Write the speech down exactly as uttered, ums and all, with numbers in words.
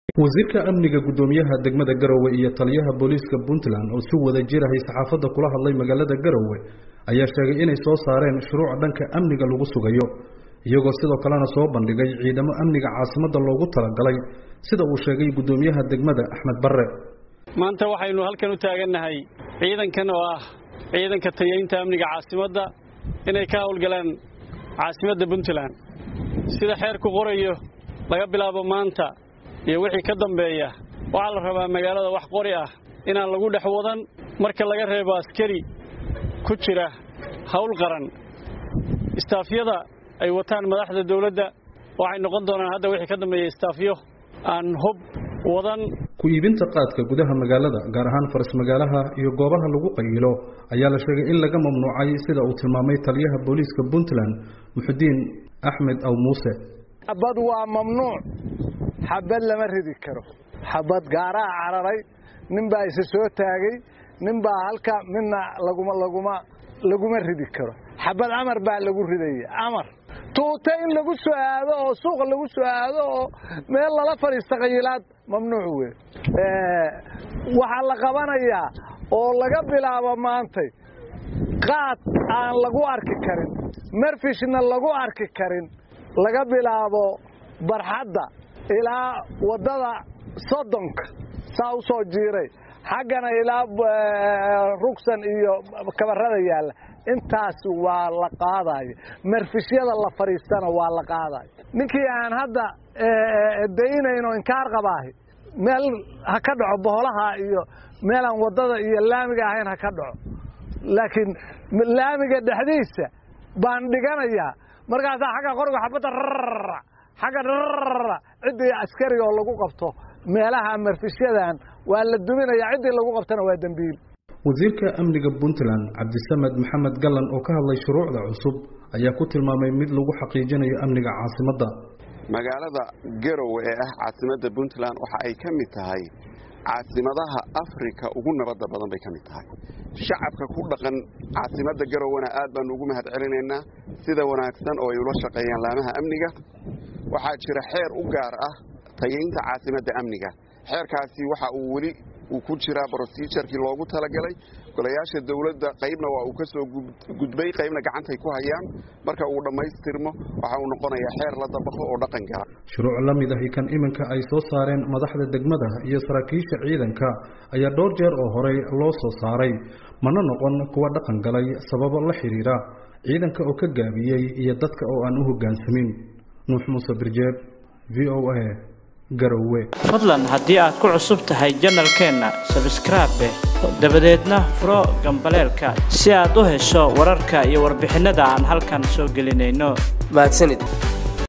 wasiirka amniga gudoomiyaha degmada Garowe iyo taliyaha booliiska Puntland oo si wada jir ah saxaafadda kula hadlay magaalada Garowe ayaa sheegay inay soo saareen shuruuc dhanka amniga lagu sugayo iyagoo sidoo kalena soo bandhigay ciidamo amniga caasimadda loogu talagalay sida uu sheegay gudoomiyaha degmada Axmed Barre. maanta waxaynu halkan u taaganahay ciidankan oo ah ciidanka tayeynta amniga caasimadda inay ka howlgalaan caasimadda Puntland sida xeer ku qorayo laga bilaabo maanta iyo wixii ka dambeeya waxa la rabaa magaalada wax qori ah inaan lagu dhex wadan marka laga reebo askari ku jira hawl qaran istaafyada ay wataan madaxda dawladda waxay noqon doonaan hadda wixii ka dambeeya istaafyo aan hub wadan ku iibinta qaadka gudaha magaalada gaar ahaan faras magaalaha iyo goobaha lagu qayilo ayaa la sheegay in laga mamnuucay sida uu tilmaamay taliyaha booliiska Puntland Muxudiin Axmed Aw Muuse. xabad waa mamnuuc xabad lama ridi karo xabad gaara cararay nin baa isa soo taagay nin baa halka midna laguma laguma laguma ridi karo xabad amar baa lagu riday amar tuuta in lagu soo aado oo suuq lagu soo aado oo meel la fariisto qayilaad mamnuuc weey ee waxa la qabanayaa oo laga bilaabo maanta qaad aan lagu arki karin marfishna lagu arki karin laga bilaabo barxadda ilaa wadada Sodonka saa u soo jiiray xagana ilaa rugsan iyo kabarada yaala intaas waa la qaaday marfishyada la fariistana waa la qaaday ninkii aan hadda deynayno inkaar qabaahay meel ha ka dhaco boholaha iyo meel aan wadada iyo laamiga ahayn ha ka dhaco laakiin laamiga dhaxdiisa baan dhiganayaa markaas xaga qoriga xabada xaga cidii askari oo lagu qabto meelaha marfishadan waa la duminayaa cidii lagu qabtana waa dambiil. wasiirka amniga Puntland Cabdisamed Maxamed Gallan oo ka hadlay shuruucda cusub ayaa ku tilmaamay mid lagu xaqiijinayo amniga caasimadda. magaalada Garowe ee ah caasimadda Puntland waxa ay ka mid tahay caasimadaha Afrika ugu nabadda badan bay ka mid tahay. shacabka ku dhaqan caasimadda Garowena aad baan ugu mahad celinaynaa sida wanaagsan oo ay ula shaqeeyaan laamaha amniga. waxaa jira xeer u gaar ah tayeynta caasimadda amniga. xeerkaasi waxa uu wali uu ku jira procedure-kii loogu talagalay golayaasha dawladda qaybna waa uu ka soo gudbay qaybna gacanta ay ku hayaan marka uu dhameystirmo waxa uu noqonayaa xeer la dabaqo oo dhaqan gala. shuruuc la mid ah kan iminka ay soo saareen madaxda degmada iyo saraakiisha ciidanka ayaa dhowr jeer oo hore loo soo saaray mana noqon kuwa dhaqan galay sababo la xiriira ciidanka oo ka gaabiyay iyo dadka oo aan u hoggaansamin. Nuux Muuse Birjeeb V O A Garowe. fadlan haddii aad ku cusub tahay channelkeena subscribe dabadeedna furo gambaleelka si aad u hesho wararka iyo warbixinada aan halkan soo gelinayno. mahadsanid.